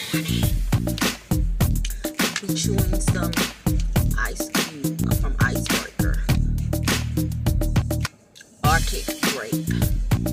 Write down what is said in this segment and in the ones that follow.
Be chewing some ice cube from Icebreaker. Arctic grape.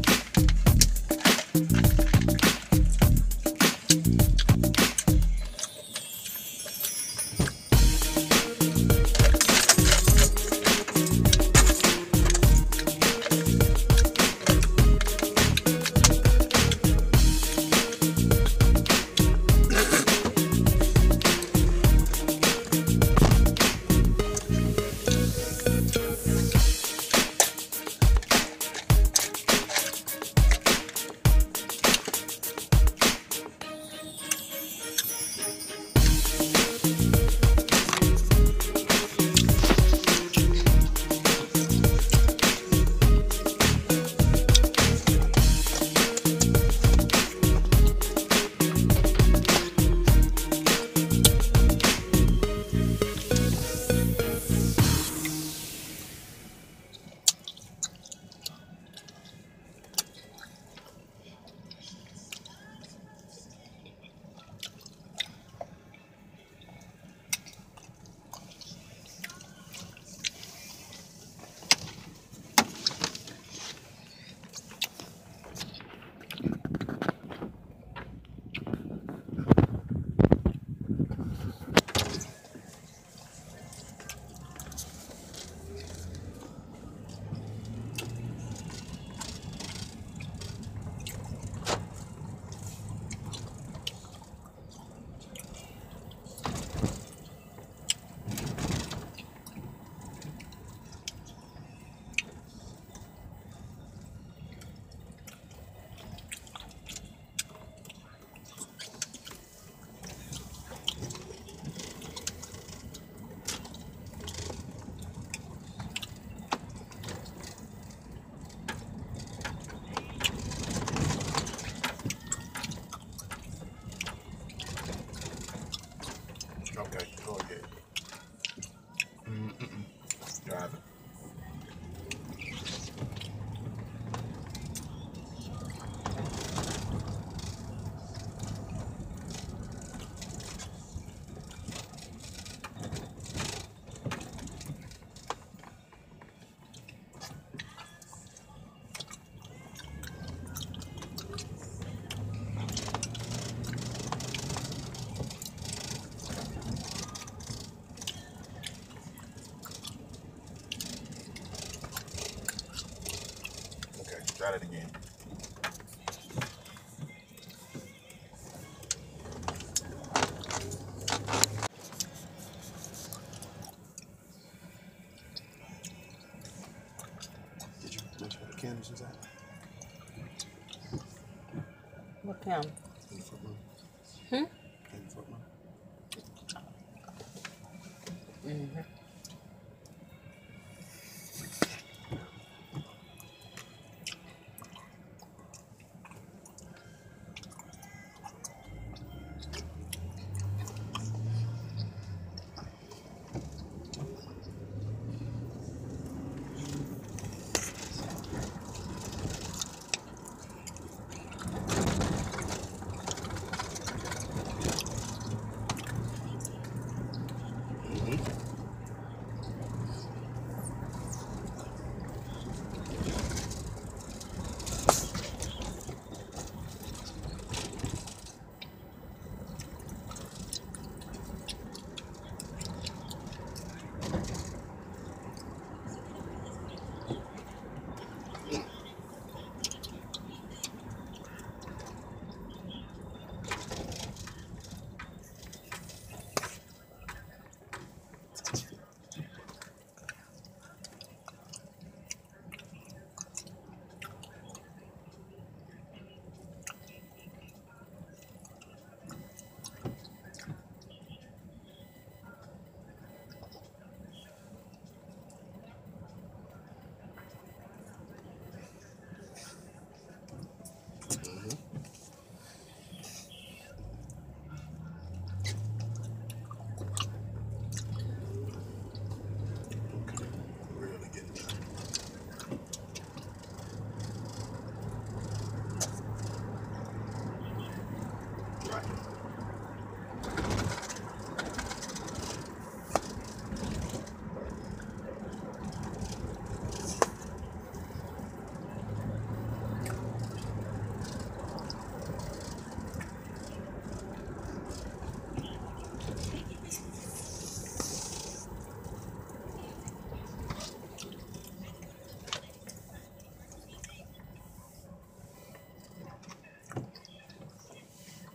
Okay, go ahead. Drive it. Okay, try it again. Did you mention what the candles was at? What kind? In the front room. Hmm? In the front room. Mm-hmm.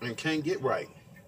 and can't get right.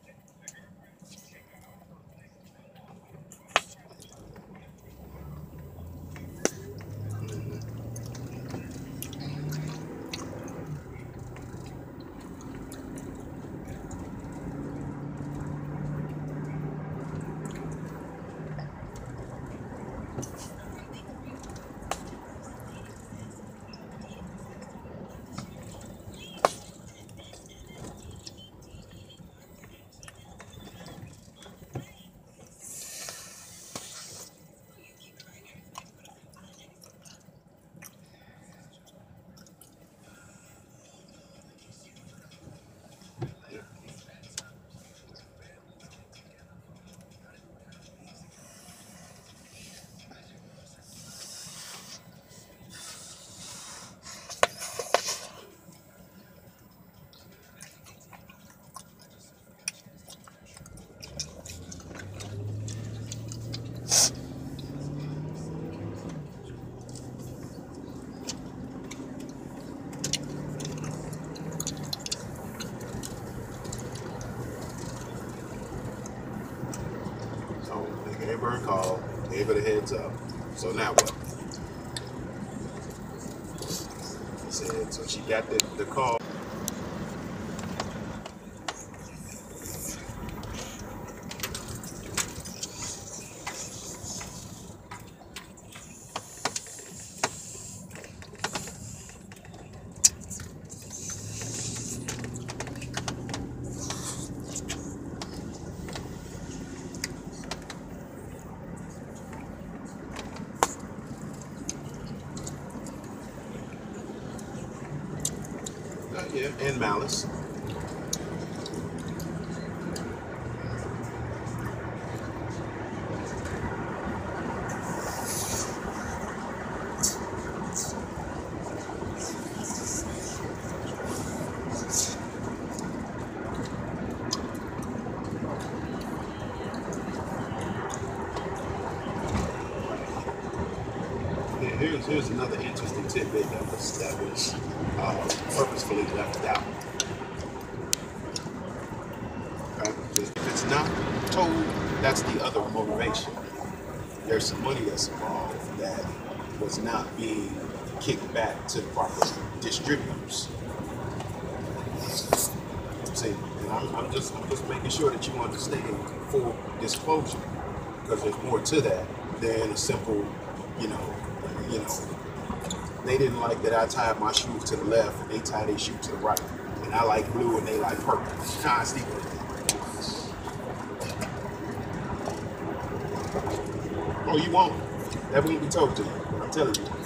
So they gave her a call, gave her the heads up. So now what? He said, so she got the call. Yeah, and malice. Here's another interesting tidbit that was purposefully left out. Okay? If it's not told, that's the other motivation. There's some money that's involved that was not being kicked back to the proper distributors. See, and I'm just making sure that you understand full disclosure, because there's more to that than a simple, you know, they didn't like that I tied my shoes to the left and they tied their shoe to the right, and I like blue and they like purple. Nah, see, oh, you won't. That won't be told to you. I'm telling you.